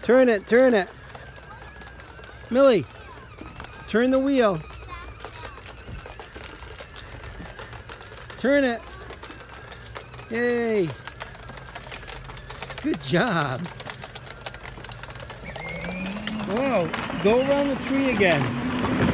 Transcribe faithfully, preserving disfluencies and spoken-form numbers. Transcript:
Turn it, turn it. Millie, turn the wheel. Turn it. Yay. Good job. Whoa, go around the tree again.